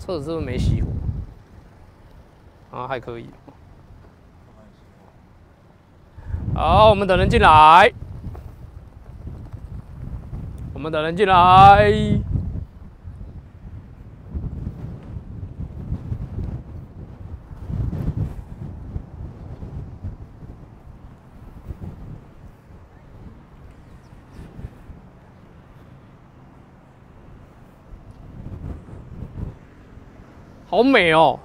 车子是不是没熄火？啊，还可以。好，我们等人进来。我们等人进来。好美哦！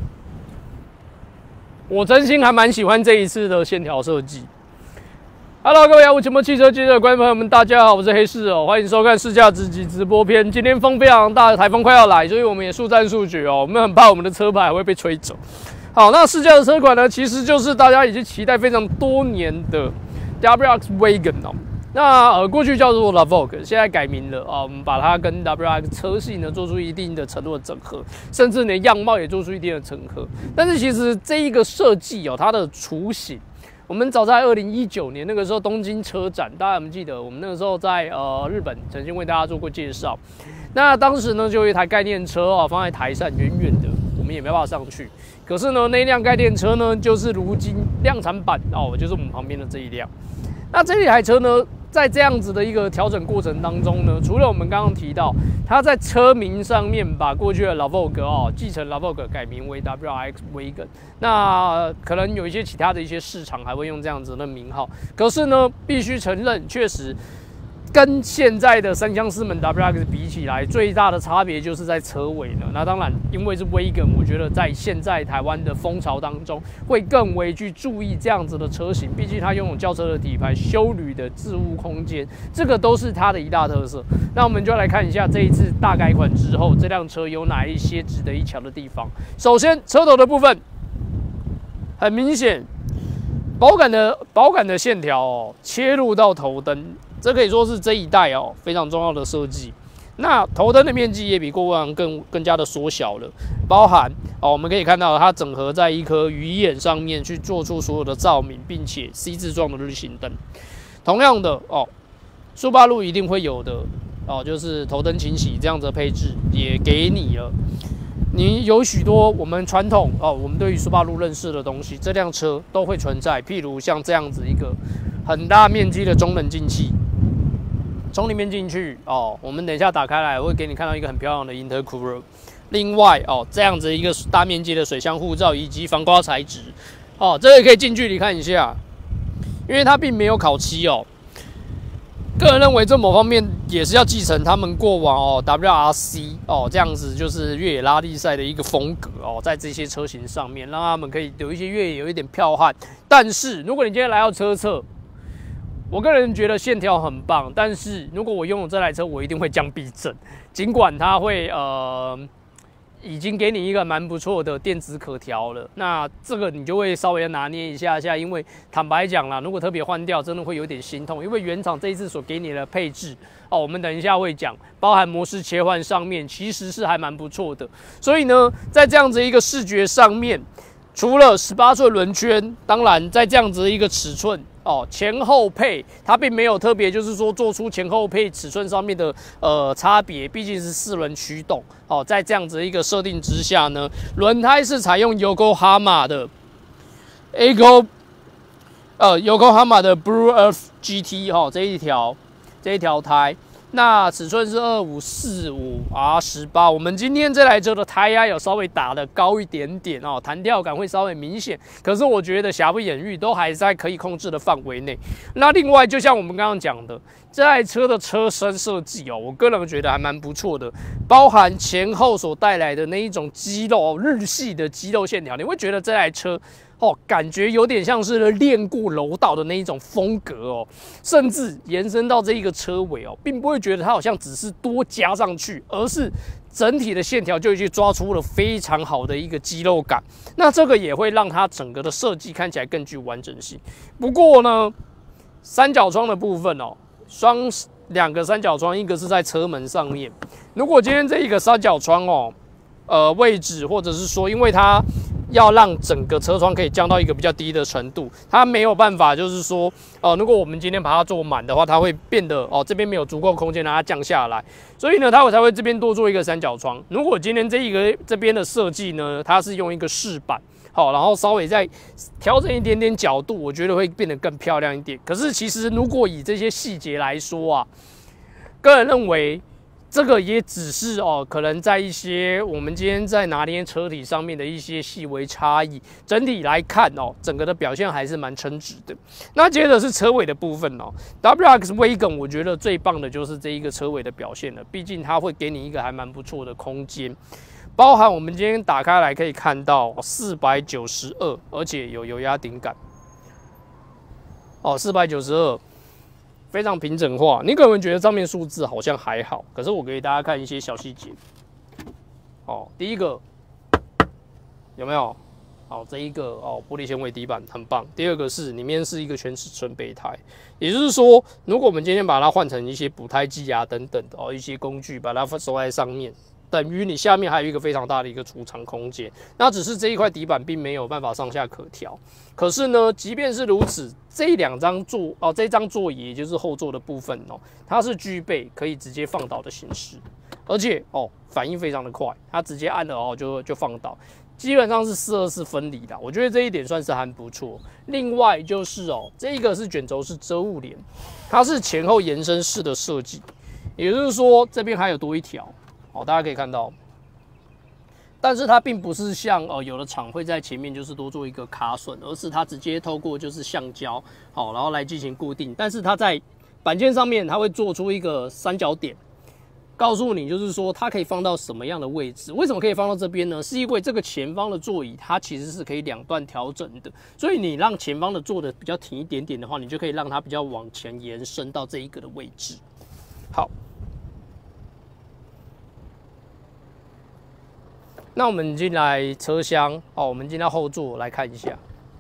我真心还蛮喜欢这一次的线条设计。Hello， 各位雅虎前波汽车记者观众朋友们，大家好，我是黑市哦，欢迎收看试驾直击直播片。今天风非常大，台风快要来，所以我们也速战速决哦，我们很怕我们的车牌会被吹走。好，那试驾的车款呢，其实就是大家已经期待非常多年的 WRX Wagon 哦。那过去叫做 Vogue， 现在改名了啊，我们把它跟 WRX 车系呢做出一定的程度的整合，甚至连样貌也做出一定的整合。但是其实这一个设计哦，它的雏形，我们早在2019年那个时候东京车展，大家有没有记得？我们那个时候在日本曾经为大家做过介绍。那当时呢，就有一台概念车哦，放在台上远远的，我们也没办法上去。可是呢，那一辆概念车呢，就是如今量产版哦，就是我们旁边的这一辆。那这一台车呢，在这样子的一个调整过程当中呢，除了我们刚刚提到，它在车名上面把过去的 Vogue 哦继承 Vogue 改名为 WRX Wagon， 那可能有一些其他的一些市场还会用这样子的名号，可是呢，必须承认，确实跟现在的三厢四门 WRX 比起来，最大的差别就是在车尾了。那当然，因为是 Wagon， 我觉得在现在台湾的风潮当中，会更为去注意这样子的车型。毕竟它拥有轿车的底盘、休旅的置物空间，这个都是它的一大特色。那我们就来看一下这一次大改款之后，这辆车有哪一些值得一瞧的地方。首先，车头的部分，很明显，保感的线条哦，切入到头灯。这可以说是这一代哦非常重要的设计。那头灯的面积也比过往更加的缩小了，包含哦我们可以看到它整合在一颗鱼眼上面去做出所有的照明，并且 C 字状的日行灯。同样的哦，Subaru一定会有的哦，就是头灯清洗这样子的配置也给你了。你有许多我们传统哦，我们对于 Subaru 认识的东西，这辆车都会存在，譬如像这样子一个很大面积的中冷进气。从里面进去哦，我们等一下打开来，我会给你看到一个很漂亮的 intercooler。另外哦，这样子一个大面积的水箱护罩以及防刮材质哦，这个可以近距离看一下，因为它并没有烤漆哦。个人认为这某方面也是要继承他们过往哦 WRC 哦这样子就是越野拉力赛的一个风格哦，在这些车型上面让他们可以有一些越野有一点剽悍。但是如果你今天来到车侧，我个人觉得线条很棒，但是如果我拥有这台车，我一定会降避震。尽管它会已经给你一个蛮不错的电子可调了，那这个你就会稍微拿捏一下，因为坦白讲啦，如果特别换掉，真的会有点心痛，因为原厂这一次所给你的配置哦，我们等一下会讲，包含模式切换上面其实是还蛮不错的。所以呢，在这样子一个视觉上面，除了18寸轮圈，当然在这样子的一个尺寸。哦，前后配它并没有特别，就是说做出前后配尺寸上面的差别，毕竟是4轮驱动。哦，在这样子一个设定之下呢，轮胎是采用 Yokohama 的 Yokohama 的 Blue Earth GT 哈、哦、这一条胎。那尺寸是2545R18，我们今天这台车的胎压有稍微打得高一点点哦，弹跳感会稍微明显，可是我觉得瑕不掩瑜，都还在可以控制的范围内。那另外，就像我们刚刚讲的，这台车的车身设计哦，我个人觉得还蛮不错的，包含前后所带来的那一种肌肉日系的肌肉线条，你会觉得这台车。哦，感觉有点像是练过柔道的那一种风格哦，甚至延伸到这一个车尾哦，并不会觉得它好像只是多加上去，而是整体的线条就已经抓出了非常好的一个肌肉感。那这个也会让它整个的设计看起来更具完整性。不过呢，三角窗的部分哦，两个三角窗，一个是在车门上面。如果今天这一个三角窗哦，位置或者是说，因为它要让整个车窗可以降到一个比较低的程度，它没有办法，就是说，如果我们今天把它做满的话，它会变得这边没有足够空间让它降下来，所以呢，它才会这边多做一个三角窗。如果今天这边的设计呢，它是用一个饰板，然后稍微再调整一点点角度，我觉得会变得更漂亮一点。可是其实如果以这些细节来说啊，个人认为。这个也只是可能在一些我们今天在拿捏车体上面的一些细微差异，整体来看整个的表现还是蛮称职的。那接着是车尾的部分WRX Wagon 我觉得最棒的就是这一个车尾的表现了，毕竟它会给你一个还蛮不错的空间，包含我们今天打开来可以看到492，而且有油压顶杆492。非常平整化，你可能觉得上面数字好像还好，可是我给大家看一些小细节。第一个有没有？这一个玻璃纤维底板很棒。第二个是里面是一个全尺寸备胎，也就是说，如果我们今天把它换成一些补胎机啊等等的一些工具，把它收在上面，等于你下面还有一个非常大的一个储藏空间。那只是这一块底板并没有办法上下可调。可是呢，即便是如此，这张座椅也就是后座的部分它是具备可以直接放倒的形式，而且反应非常的快，它直接按了就放倒，基本上是4/24分离的，我觉得这一点算是还不错。另外就是这个是卷轴式遮物帘，它是前后延伸式的设计，也就是说这边还有多一条，大家可以看到。但是它并不是像有的厂会在前面就是多做一个卡榫，而是它直接透过就是橡胶然后来进行固定。但是它在板件上面它会做出一个三角点，告诉你就是说它可以放到什么样的位置。为什么可以放到这边呢？是因为这个前方的座椅它其实是可以两段调整的，所以你让前方的坐的比较挺一点点的话，你就可以让它比较往前延伸到这一个的位置。好。那我们进来车厢我们进到后座来看一下。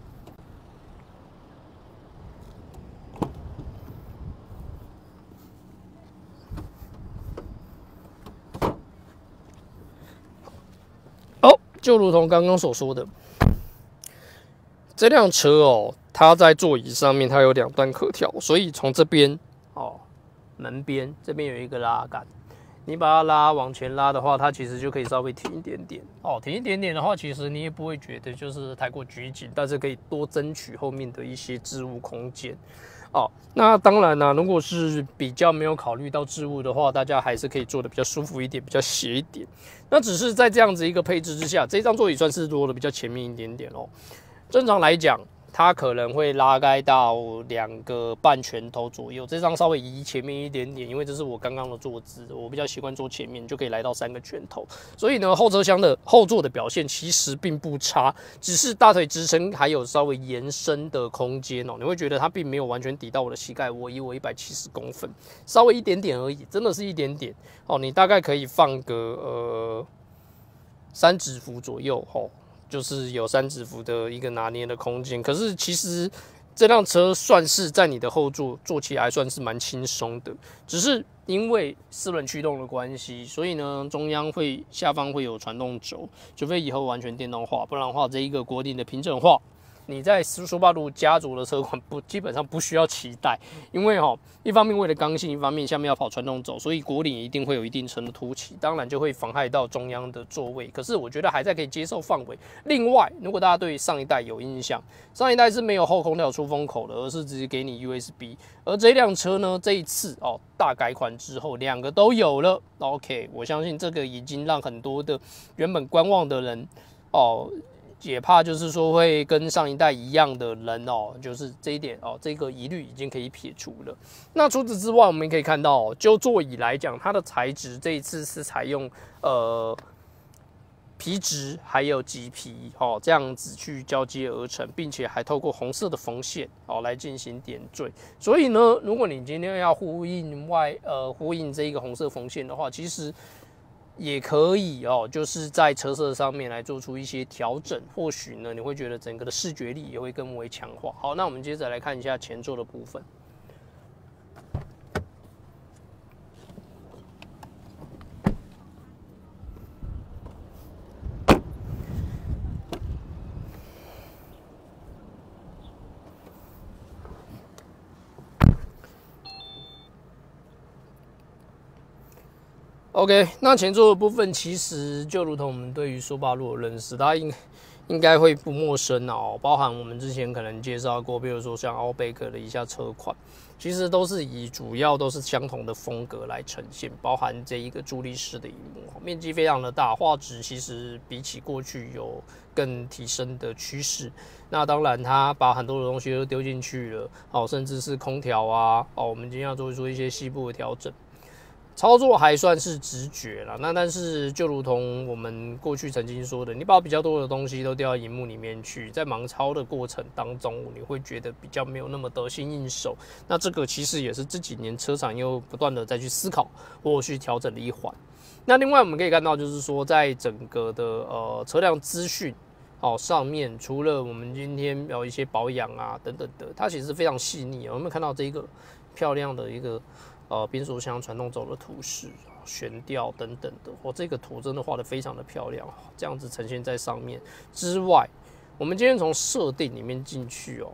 就如同刚刚所说的，这辆车它在座椅上面它有两段可调，所以从这边门边这边有一个拉杆。你把它拉往前拉的话，它其实就可以稍微挺一点点挺一点点的话，其实你也不会觉得就是太过拘谨，但是可以多争取后面的一些置物空间那当然啦，如果是比较没有考虑到置物的话，大家还是可以坐的比较舒服一点，比较斜一点。那只是在这样子一个配置之下，这张座椅算是落的比较前面一点点正常来讲，它可能会拉开到2个半拳头左右，这张稍微移前面一点点，因为这是我刚刚的坐姿，我比较习惯坐前面，就可以来到3个拳头。所以呢，后车厢的后座的表现其实并不差，只是大腿支撑还有稍微延伸的空间你会觉得它并没有完全抵到我的膝盖。我170公分，稍微一点点而已，真的是一点点你大概可以放个3指幅左右就是有3指幅的一个拿捏的空间。可是其实这辆车算是在你的后座坐起来算是蛮轻松的，只是因为4轮驱动的关系，所以呢中央下方会有传动轴，除非以后完全电动化，不然的话这一个国定的平整化，你在Subaru家族的车款基本上不需要期待，因为一方面为了刚性，一方面下面要跑传动轴，所以国领一定会有一定程度凸起，当然就会妨害到中央的座位。可是我觉得还在可以接受范围。另外，如果大家对上一代有印象，上一代是没有后空调出风口的，而是直接给你 USB。而这辆车呢，这一次大改款之后，2个都有了。OK， 我相信这个已经让很多的原本观望的人也怕就是说会跟上一代一样的人就是这一点这个疑虑已经可以撇除了。那除此之外，我们可以看到就座椅来讲，它的材质这一次是采用皮质还有麂皮这样子去交接而成，并且还透过红色的缝线来进行点缀。所以呢，如果你今天要呼应这一个红色缝线的话，其实也可以就是在车色上面来做出一些调整，或许呢你会觉得整个的视觉力也会更为强化。好，那我们接着来看一下前座的部分。 OK， 那前座的部分其实就如同我们对于Subaru的认识，大家应该会不陌生哦。包含我们之前可能介绍过，比如说像 Outback 的一下车款，其实都是主要都是相同的风格来呈现，包含这一个助力式的萤幕，面积非常的大，画质其实比起过去有更提升的趋势。那当然，它把很多的东西都丢进去了，哦，甚至是空调啊，哦，我们今天要做出一些细部的调整。操作还算是直觉啦，那但是就如同我们过去曾经说的，你把比较多的东西都掉到萤幕里面去，在盲操的过程当中，你会觉得比较没有那么得心应手。那这个其实也是这几年车厂又不断的再去思考或去调整的一环。那另外我们可以看到，就是说在整个的车辆资讯上面，除了我们今天有一些保养啊等等的，它其实非常细腻。有没有看到这个漂亮的一个？变速箱传动轴的图示、悬吊等等的，这个图真的画得非常的漂亮，这样子呈现在上面之外，我们今天从设定里面进去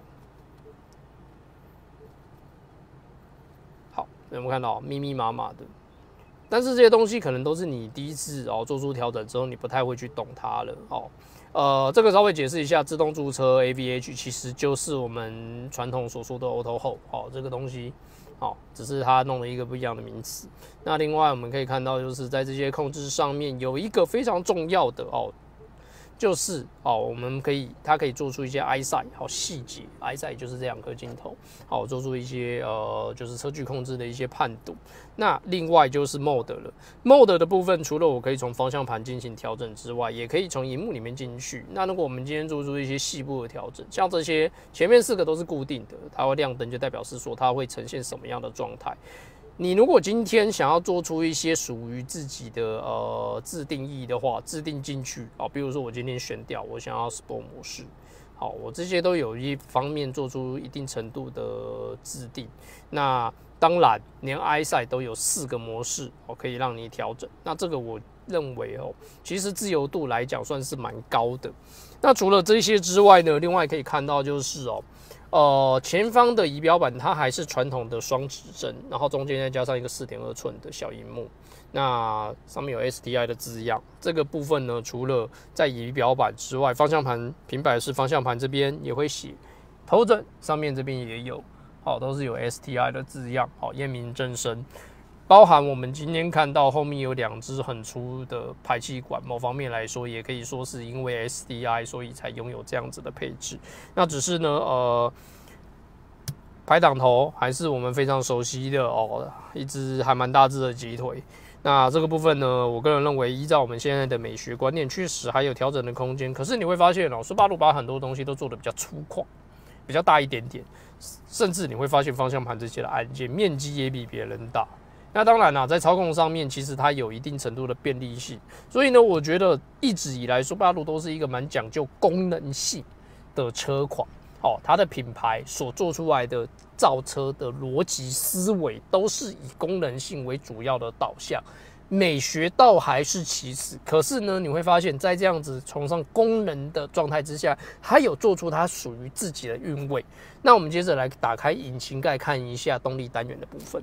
好，有没有看到密密麻麻的？但是这些东西可能都是你第一次做出调整之后，你不太会去懂它了这个稍微解释一下，自动驻车 AVH 其实就是我们传统所说的 Auto Hold 这个东西。只是它弄了一个不一样的名词。那另外我们可以看到，就是在这些控制上面有一个非常重要的就是它可以做出一些 EyeSight 细节 ，EyeSight 就是这2颗镜头，做出一些就是车距控制的一些判读。那另外就是 Mode 了 ，Mode 的部分除了我可以从方向盘进行调整之外，也可以从萤幕里面进去。那如果我们今天做出一些细部的调整，像这些前面4个都是固定的，它会亮灯，就代表是说它会呈现什么样的状态。你如果今天想要做出一些属于自己的自定义的话，自定进去比如说我今天选掉我想要 Sport 模式，我这些都有一方面做出一定程度的自定。那当然，连 EyeSight 都有4个模式可以让你调整。那这个我认为其实自由度来讲算是蛮高的。那除了这些之外呢，另外可以看到就是前方的仪表板它还是传统的双指针，然后中间再加上一个4.2寸的小萤幕，那上面有 STI 的字样。这个部分呢，除了在仪表板之外，方向盘平摆式方向盘这边也会写，头枕上面这边也有，都是有 STI 的字样，验明正身。包含我们今天看到后面有2只很粗的排气管，某方面来说也可以说是因为 STI 所以才拥有这样子的配置。那只是呢排挡头还是我们非常熟悉的一只还蛮大只的鸡腿。那这个部分呢，我个人认为依照我们现在的美学观念，确实还有调整的空间。可是你会发现Subaru把很多东西都做得比较粗犷，比较大一点点，甚至你会发现方向盘这些的按键面积也比别人大。那当然啦，在操控上面，其实它有一定程度的便利性，所以呢，我觉得一直以来Subaru都是一个蛮讲究功能性的车款。它的品牌所做出来的造车的逻辑思维，都是以功能性为主要的导向，美学倒还是其次。可是呢，你会发现在这样子崇尚功能的状态之下，它有做出它属于自己的韵味。那我们接着来打开引擎盖，看一下动力单元的部分。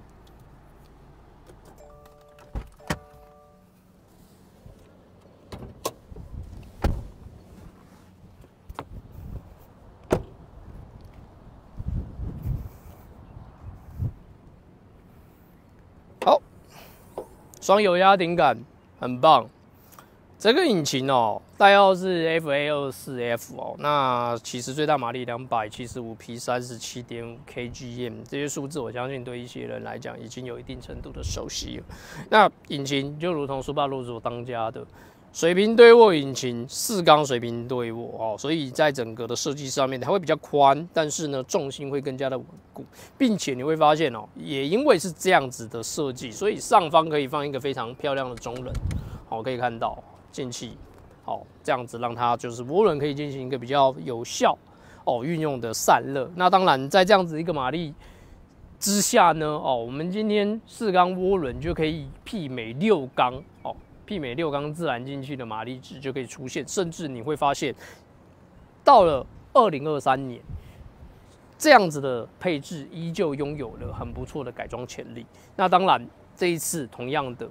好，双油压顶杆很棒。这个引擎代号是 FA24F 那其实最大马力275匹，37.5 kgm， 这些数字我相信对一些人来讲已经有一定程度的熟悉了。那引擎就如同Subaru所当家的水平对握引擎，4缸水平对握所以在整个的设计上面它会比较宽，但是呢重心会更加的稳固，并且你会发现也因为是这样子的设计，所以上方可以放一个非常漂亮的中轮，可以看到进气，这样子让它就是涡轮可以进行一个比较有效运用的散热。那当然在这样子一个马力之下呢，我们今天4缸涡轮就可以媲美6缸媲美6缸自然进去的马力值就可以出现，甚至你会发现，到了2023年，这样子的配置依旧拥有了很不错的改装潜力。那当然，这一次同样的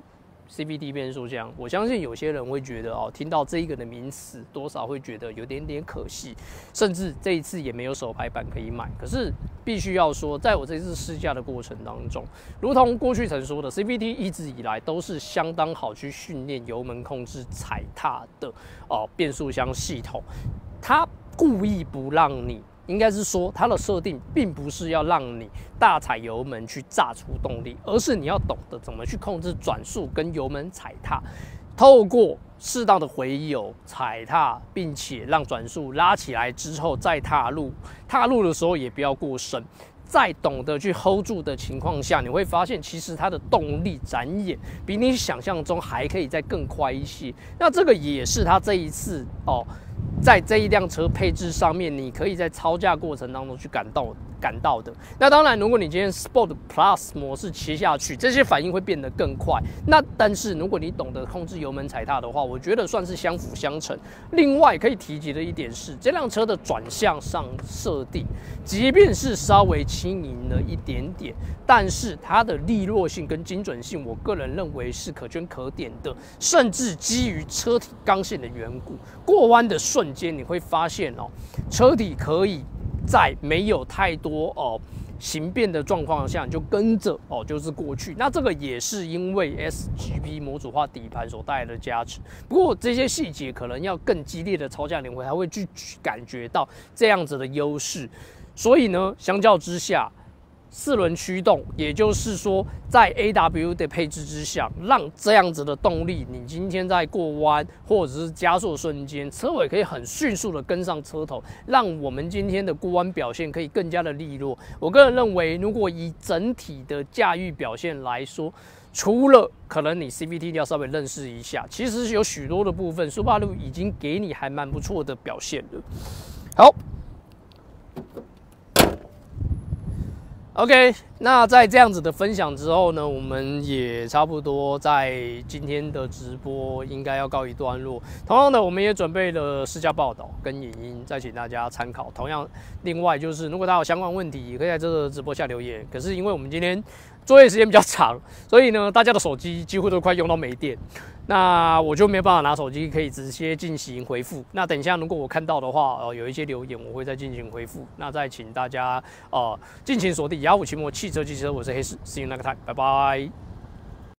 CVT 变速箱，我相信有些人会觉得哦，听到这一个的名词，多少会觉得有点可惜，甚至这一次也没有手排版可以买。可是必须要说，在我这次试驾的过程当中，如同过去曾说的 ，CVT 一直以来都是相当好去训练油门控制踩踏的变速箱系统，它故意不让你。应该是说，它的设定并不是要让你大踩油门去炸出动力，而是你要懂得怎么去控制转速跟油门踩踏，透过适当的回油踩踏，并且让转速拉起来之后再踏入，踏入的时候也不要过深。在懂得去 hold 住的情况下，你会发现其实它的动力展演比你想象中还可以再更快一些。那这个也是它这一次在这一辆车配置上面，你可以在操驾过程当中去感到的。那当然，如果你今天 Sport Plus 模式切下去，这些反应会变得更快。那但是如果你懂得控制油门踩踏的话，我觉得算是相辅相成。另外可以提及的一点是，这辆车的转向上设定，即便是稍微轻盈了一点点，但是它的利落性跟精准性，我个人认为是可圈可点的。甚至基于车体刚性的缘故，过弯的瞬间你会发现车体可以在没有太多形变的状况下，你就跟着就是过去。那这个也是因为 SGP 模组化底盘所带来的加持。不过这些细节可能要更激烈的操驾领会，才会去感觉到这样子的优势。所以呢，相较之下，4轮驱动，也就是说，在 AW 的配置之下，让这样子的动力，你今天在过弯或者是加速瞬间，车尾可以很迅速的跟上车头，让我们今天的过弯表现可以更加的利落。我个人认为，如果以整体的驾驭表现来说，除了可能你 CVT 要稍微认识一下，其实有许多的部分，Subaru已经给你还蛮不错的表现了。好。OK， 那在这样子的分享之后呢，我们也差不多在今天的直播应该要告一段落。同样的，我们也准备了试驾报道跟影音，再请大家参考。同样，另外就是如果大家有相关问题，也可以在这个直播下留言。可是因为我们今天作业时间比较长，所以呢，大家的手机几乎都快用到没电。那我就没有办法拿手机可以直接进行回复。那等一下，如果我看到的话，有一些留言，我会再进行回复。那再请大家敬请锁定雅虎奇摩汽车机车，我是黑市，see you next time，拜拜。